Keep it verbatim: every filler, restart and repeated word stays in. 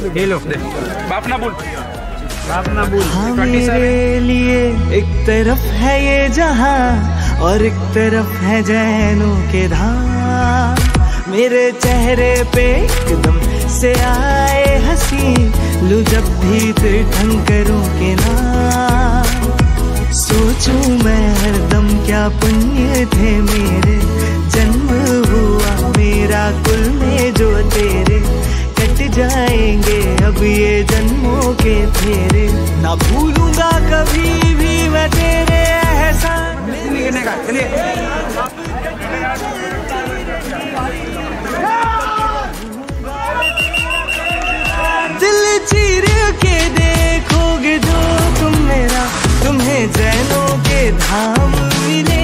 ये लो दे बाप ना बोल बाप ना बोल। हाँ मेरे लिए एक तरफ है ये जहां और एक तरफ है जैनों के धाम। मेरे चेहरे पे एकदम से आए हंसी, लू जब भी फिर ढंग करूं के नाम। सोचूं मैं हरदम क्या पुण्य थे मेरे, जन्म हुआ मेरा कुल में जो तेरे। कट जाएंगे अब ये जन्मों के फेरे, ना भूलूंगा कभी भी मैं तेरे एहसान। चलिए दिल चीर के देखोगे जो तुम मेरा, तुम्हें जैनों के धाम मिले।